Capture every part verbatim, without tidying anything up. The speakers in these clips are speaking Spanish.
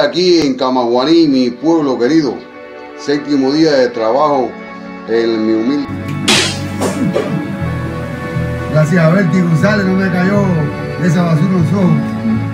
Aquí en Camaguaní, mi pueblo querido, séptimo día de trabajo en mi humilde. Gracias a Berti González no me cayó esa basura en los ojos.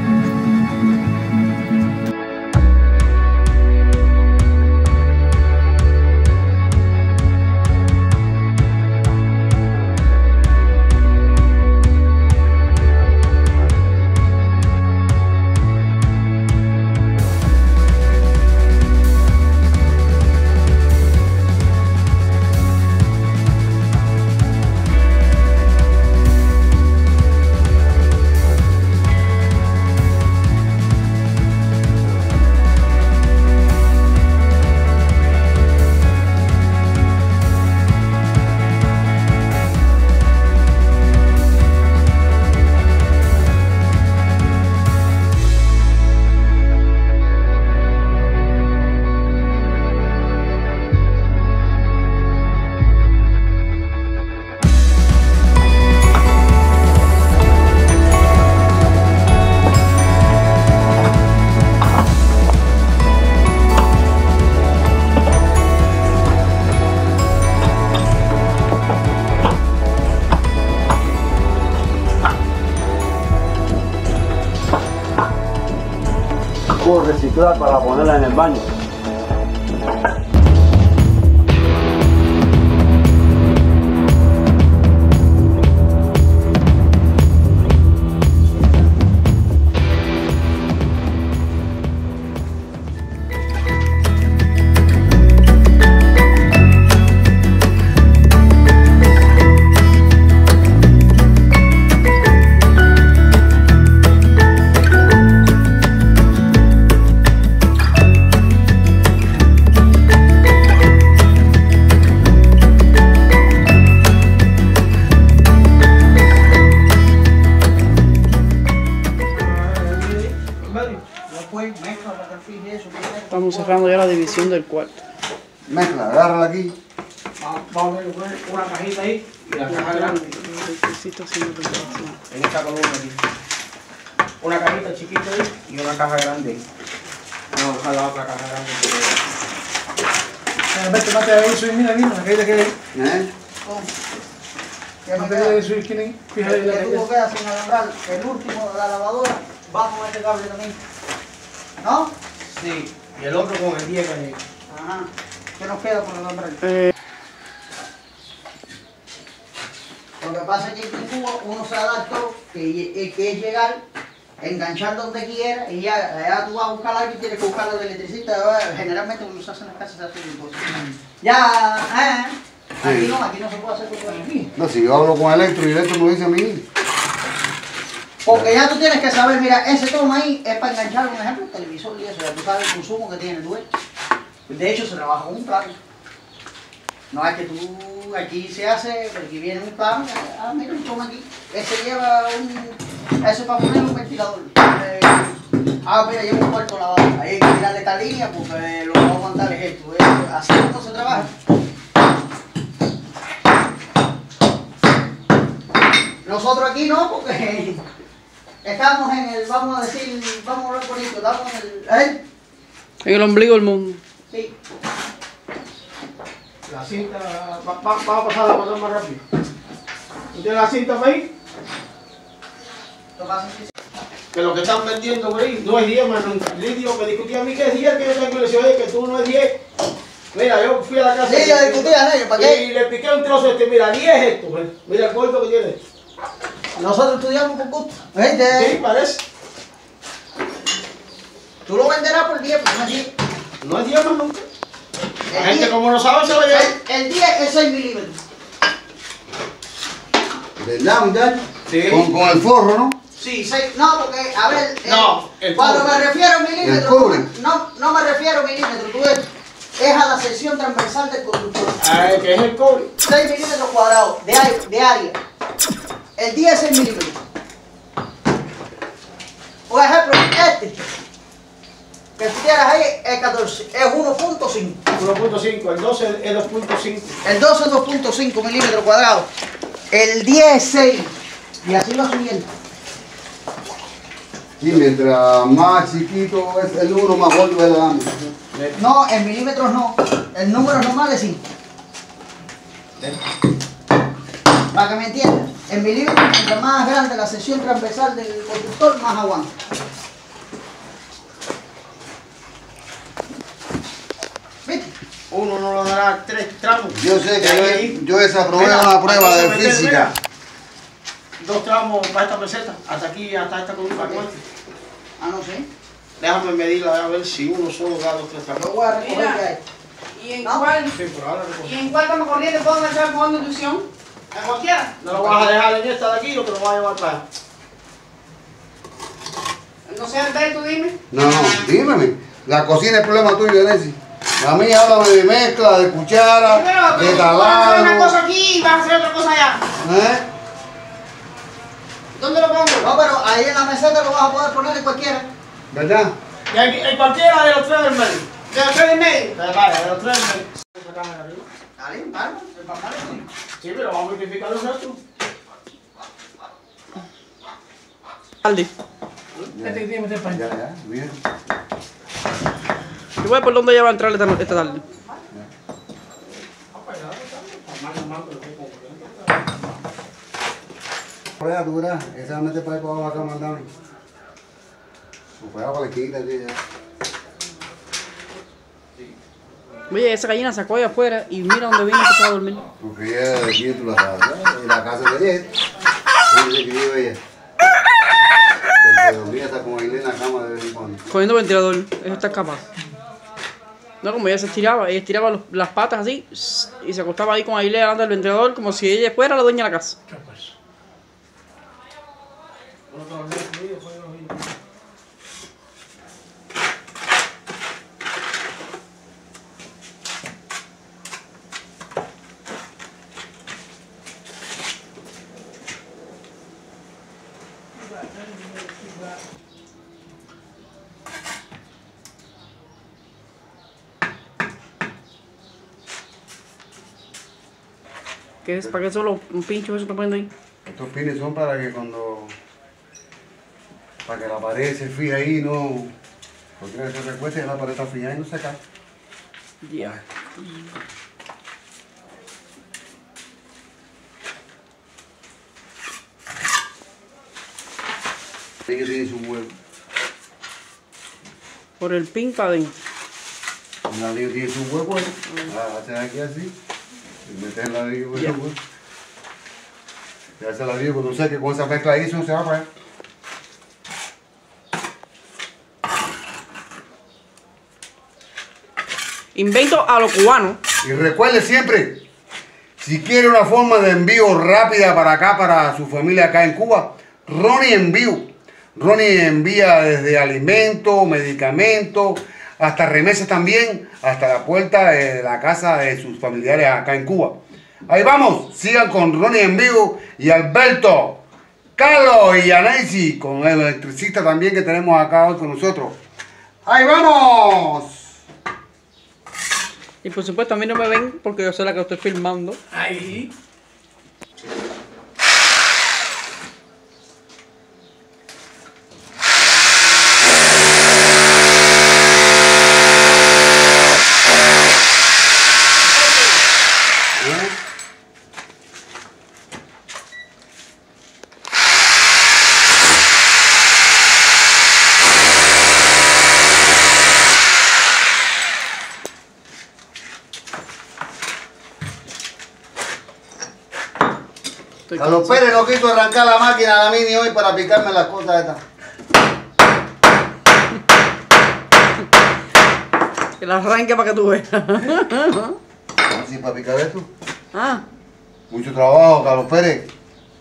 Reciclar para ponerla en el baño. Estamos cerrando ya la división del cuarto. Mezcla, agárrala aquí. Vamos a poner una cajita ahí y la caja grande. En esta columna aquí. Una cajita chiquita ahí y una caja grande. Vamos a buscar la otra caja grande. Vete, mate ahí su esquina aquí, la caída que hay. ¿Eh? La caída de su esquina ahí. Fíjate la Que caída. tú quedas sin alambrar el último de la lavadora, vamos a este cable también. ¿No? Sí. Y el otro con el diez que hay. Ajá. ¿Qué nos queda por alambrar? Eh. Lo que pasa es que en Cuba uno se adaptó, que, que es llegar, enganchar donde quiera y ya, ya tú vas a buscar algo y tienes que buscar al electricista. Generalmente cuando se hace en las casas se hace un poco. Ya, eh. Aquí Sí. no, aquí no se puede hacer cosas aquí. No, si yo hablo con Electro y Electro me dice a mí. Porque ya tú tienes que saber, mira, ese toma ahí es para enganchar, un ejemplo, el televisor y eso, ya tú sabes el consumo que tiene tu. De hecho, se trabaja con un plano. No es que tú, aquí se hace, aquí viene un plano, ah, mira, un toma aquí, ese lleva un, eso es para poner un ventilador. Eh, ah, mira, lleva un cuarto lavado, ahí hay que tirarle esta línea porque lo que va a aguantar es esto, es, así es como se trabaja. Nosotros aquí no, porque estamos en el, vamos a decir, vamos a hablar bonito, estamos en el, ¿eh? En el ombligo del mundo. Sí. La cinta, va, va, vamos a pasar a pasar más rápido. ¿Usted la cinta para ahí? Lo que pasa es que Que lo que están vendiendo por ahí no es diez, mano. Lidio me discutía a mí que es diez, que yo tengo y le decía, oye, que tú no es diez. Mira, yo fui a la casa. sí, yo discutía en ellos, ¿para qué? Y le piqué un trozo de este, mira, diez esto, pues. Mira el corto que tiene. Nosotros estudiamos por gusto. ¿Viste? Sí, parece. Tú lo venderás por diez, pero no es diez. No es diez más nunca. La El gente diez- como no sabe se lo lleva. El, el diez es seis milímetros. ¿Verdad, muchachos? Sí. Con, con el forro, ¿no? Sí, seis, no, porque, a ver, el- No, el cuando cobre. me refiero a El milímetros, cobre. no, no me refiero a milímetros, tú ves, es a la sección transversal del conductor. Ah, que es el cobre. seis milímetros cuadrados de, área- de área. El diez es seis milímetros. Por ejemplo, este, que tú tienes ahí, es catorce, es uno punto cinco. uno punto cinco, el doce es dos punto cinco. El doce es dos punto cinco milímetros cuadrados. El diez es seis. Y así va subiendo. Y mientras más chiquito es el número, más gordo es la dama. No, en milímetros no. El número es normal de cinco. Para que me entiendan. En milímetros, mientras más grande la sección transversal del conductor, más aguanta. ¿Viste? Uno no lo dará tres tramos. Yo sé que Ahí. yo, yo desaprobé Mira, una prueba aquí de se mete, física. mira, dos tramos para esta peseta, hasta aquí, hasta esta columna. Ah, no sé. Déjame medirla a ver si uno solo da dos tres Lo tramos. voy a recoger Mira. de ahí. ¿Y en No. cuál? Sí, por ahora recojo. ¿Y en cuál cama corriente puedo enganchar con inducción? ¿A cualquiera? ¿No lo vas a dejar en esta de aquí o te lo vas a llevar para allá? No sé, Alberto, dime. No, no, dímeme. La cocina es problema tuyo, Nancy. La mía háblame de mezcla, de cuchara, Pero, de pero tú vas a hacer una taladro. cosa aquí y vas a hacer otra cosa allá. ¿Eh? ¿Dónde lo pongo? No, pero ahí en la meseta lo vas a poder poner en cualquiera. ¿Verdad? Y aquí, en cualquiera de los tres del medio. ¿De los tres y medio? Vale, vale, de los tres del medio. Sacame de arriba. Dale, dale, el papá le pone. Sí, pero vamos a multiplicar los restos. Aldi. Ya, ya, ya, bien. Yo voy por dónde ella va a entrar esta, esta tarde. Por allá, tú verás, esa mete para ahí para abajo acá, mandame. O para allá para la esquina, tío, ya. Oye, esa gallina sacó ahí afuera y mira dónde viene y empezó a dormir. Porque ella de aquí tú la sabes, ¿verdad? En la casa de ella. Dice que vive ella. Que se dormía hasta con Ailén en la cama de vez en cuando. Cogiendo ventilador, eso está capaz. No, como ella se estiraba, ella estiraba los- las patas así y se acostaba ahí con Ailea delante del ventilador como si ella fuera la dueña de la casa. ¿Qué es? ¿Para qué solo un pincho eso está poniendo ahí? Estos pines son para que cuando... para que la pared se fije ahí, no... Porque se recueste y la pared está fija y no se cae. Ya. Tiene que tiene su huevo. Por el pin para adentro. Un ladrillo tiene su huevo ahí. Ah, haces aquí así. Y metes el ladrillo con Ya. el huevo. Y haces el ladrillo cuando sé que con esa mezcla ahí eso se va para allá. Invento a lo cubano. Y recuerde siempre, si quiere una forma de envío rápida para acá, para su familia acá en Cuba, Ronnie Envío. Ronnie envía desde alimentos, medicamentos, hasta remesas también, hasta la puerta de la casa de sus familiares acá en Cuba. Ahí vamos, sigan con Ronnie Envío y Alberto, Carlos y Yanesi, con el electricista también que tenemos acá hoy con nosotros. ¡Ahí vamos! Y por supuesto a mí no me ven porque yo soy la que estoy filmando. Ahí. Estoy Carlos cansado. Pérez no quiso arrancar la máquina a la mini hoy para picarme las cosas estas. Que la arranque para que tú veas. Así para picar esto. Ah, Mucho trabajo, Carlos Pérez.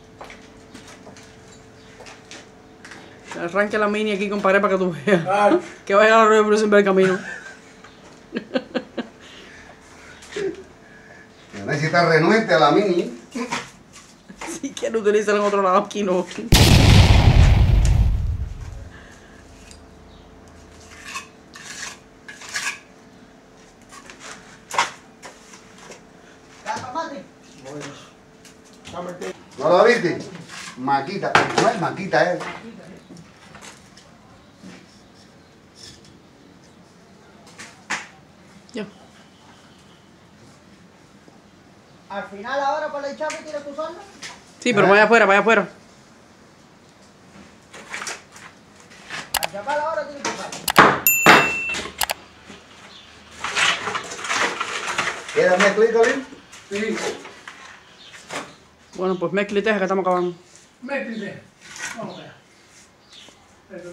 que arranque la mini aquí con pared para que tú veas. Ah, Que vaya a la rueda por siempre el camino. Necesita renuente a la mini. Si quiere utilizarlo en otro lado, aquí no. ¿Está, Mati? ¿No la viste? Maquita. No es maquita, es. Ya. Al final ahora para el chape tienes que usarlo. Sí, pero vaya afuera, vaya afuera. Al chapar ahora tienes que usarlo. ¿Quieres mezclar, Colín? Sí, Bueno, pues mezclite que estamos acabando. métete. Vamos allá. Pero,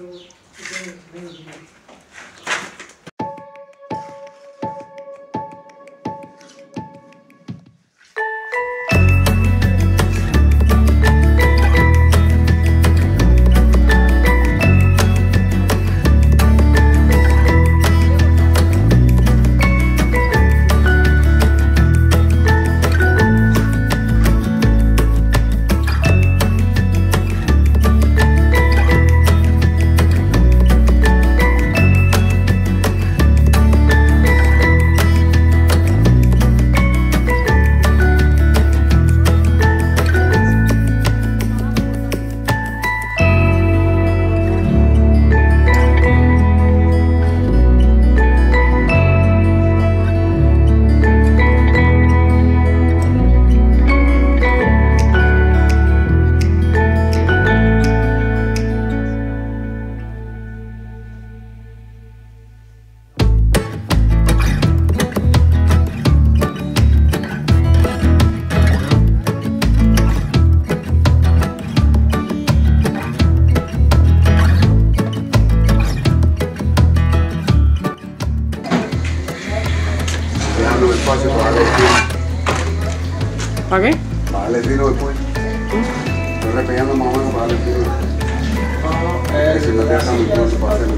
Dejando espacio para darle fino. ¿Para qué? Para darle fino después. Estoy repellando más o menos para darle fino. Eh, si me dejan un curso para hacerlo.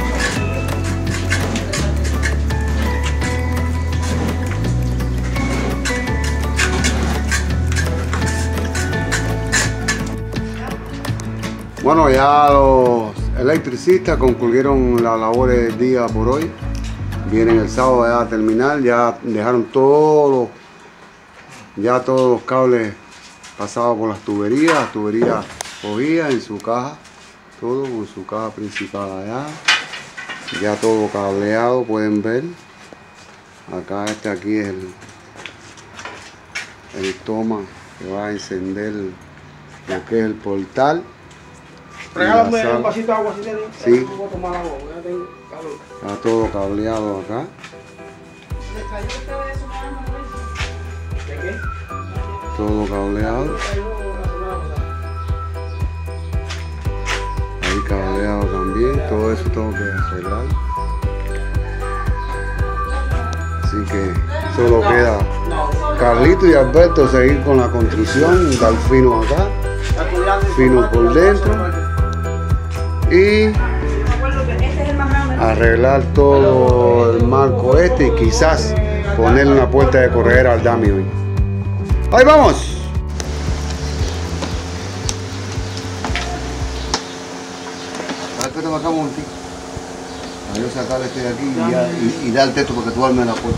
Bueno, ya los electricistas concluyeron las labores del día por hoy. Vienen el sábado ya a terminar, ya dejaron todos, ya todos los cables pasados por las tuberías, las tuberías cogidas en su caja, todo con su caja principal allá. Ya todo cableado, pueden ver. Acá este aquí es el, el toma que va a encender lo que es el portal. Regálame La sal. un vasito de agua si tienes. Sí. No voy a tomar agua, ya tengo calor. Está todo cableado acá. ¿De qué? Todo cableado. Me cayó la semana pasada. Ahí cableado también. Todo eso tengo que arreglar. Así que solo queda Carlito y Alberto seguir con la construcción, dar fino acá, fino por dentro y arreglar todo el marco este y quizás ponerle una puerta de corredera al dummy hoy. ¡Ahí vamos! Alberto, me acabo un momentito. A yo sacar este de aquí y, ya, y, y darte esto porque tú armes la puerta.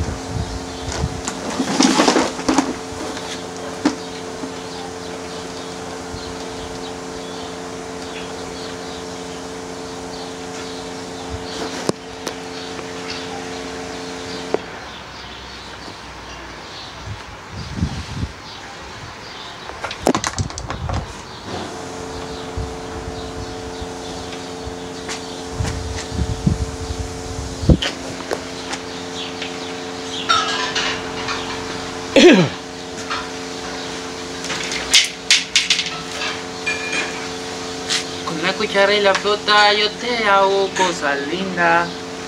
Con la cuchara y la flota yo te hago cosas lindas.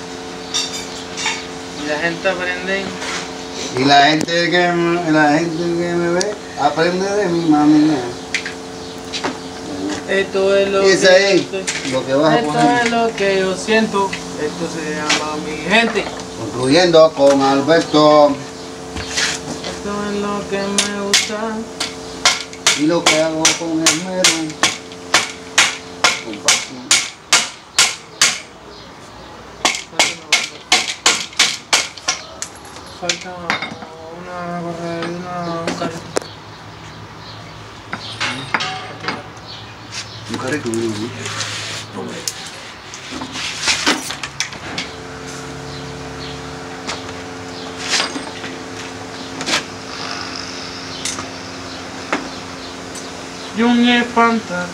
Y la gente aprende. Y la gente que me, la gente que me ve aprende de mi mami. Esto es lo Y ese que ahí, yo estoy- lo que vas a Esto poner. es lo que yo siento. Esto se llama mi gente. Concluyendo con Alberto Esto es lo que me gusta. y lo que hago con el mero. Con pasión. Falta una correa y una un carrito. Un carrito, un carrito. y un espanta.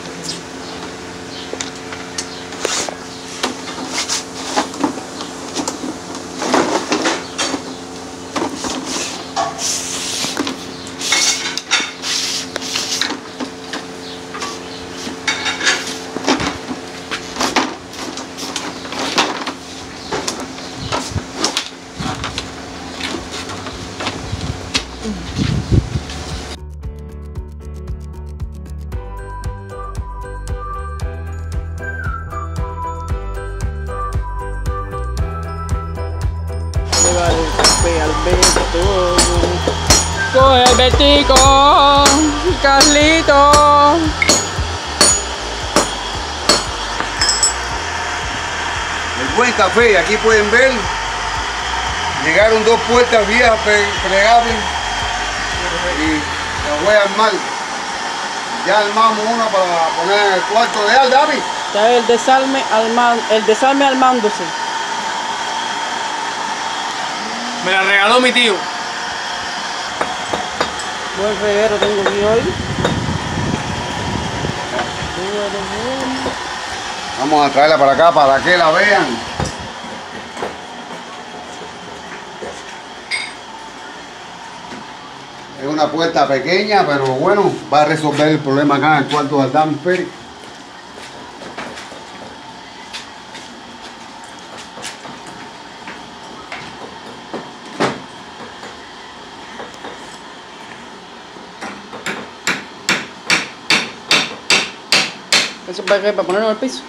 Alberto, coge Albertico, Carlito. El buen café, aquí pueden ver, llegaron dos puertas viejas plegables y las voy a armar. Ya armamos una para poner en el cuarto de Al, David. Está el desarme, arman, el desarme armándose. Me la regaló mi tío. Buen reguero tengo aquí hoy. Vamos a traerla para acá para que la vean. Es una puerta pequeña, pero bueno, va a resolver el problema acá en el cuarto de Aldán Pérez. ¿Eso para qué? ¿Para ponerlo en el piso?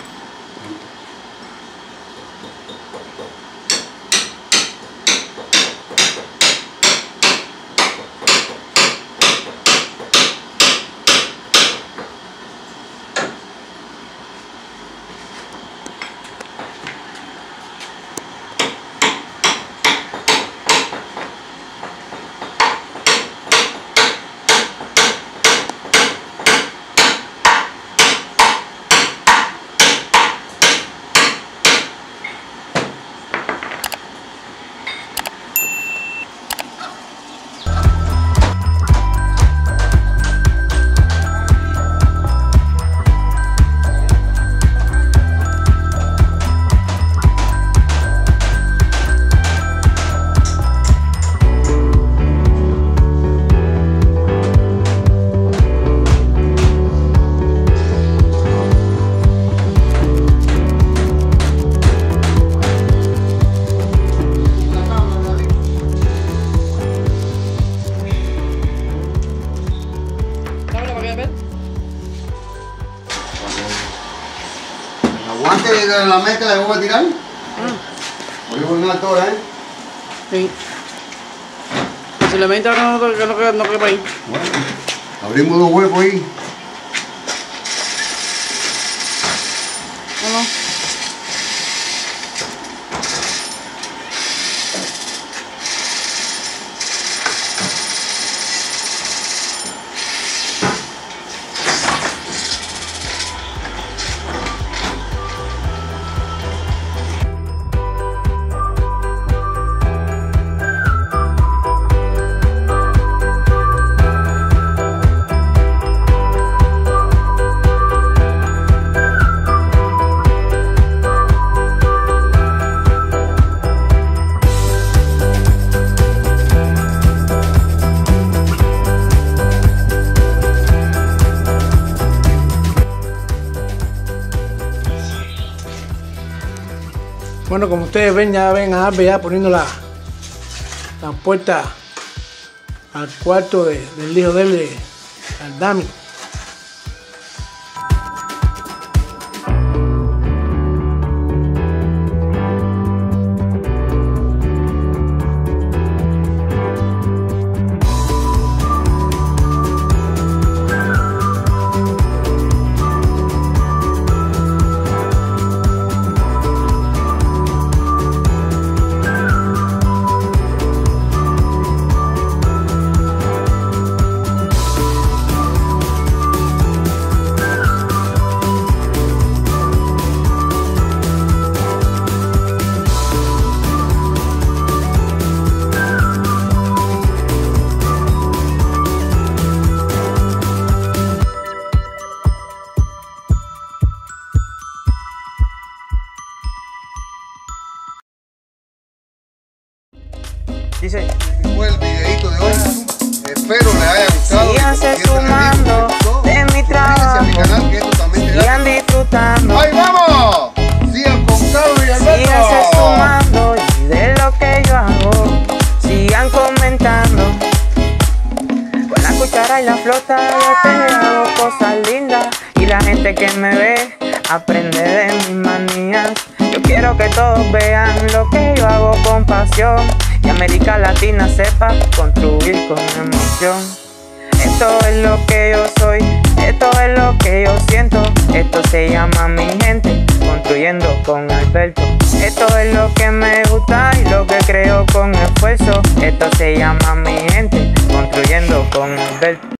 Antes de la mezcla le voy a tirar. Ah. Voy a poner una altura, ¿eh? Sí. Posiblemente ahora no, no, no, no quepa ahí. Bueno, abrimos dos huecos ahí. No, no. Bueno, como ustedes ven, ya ven a Albe ya poniendo la, la puerta al cuarto de, del hijo de él, de, al Dami. Dice, fue el videito de hoy. Espero les haya gustado. síganse Siempre les sumando digo, de mi suscríbanse trabajo, a mi canal, que esto también te da. sigan disfrutando, ¡Ahí vamos! Sigan con Carlos y síganse Alberto. sumando y de lo que yo hago, sigan comentando. Con la cuchara y la flota yo te hago cosas lindas y la gente que me ve aprende de mis manías. Yo quiero que todos vean lo que yo hago con pasión y América Latina sepa construir con emoción. Esto es lo que yo soy, esto es lo que yo siento, esto se llama mi gente, construyendo con Alberto. Esto es lo que me gusta y lo que creo con esfuerzo, esto se llama mi gente, construyendo con Alberto.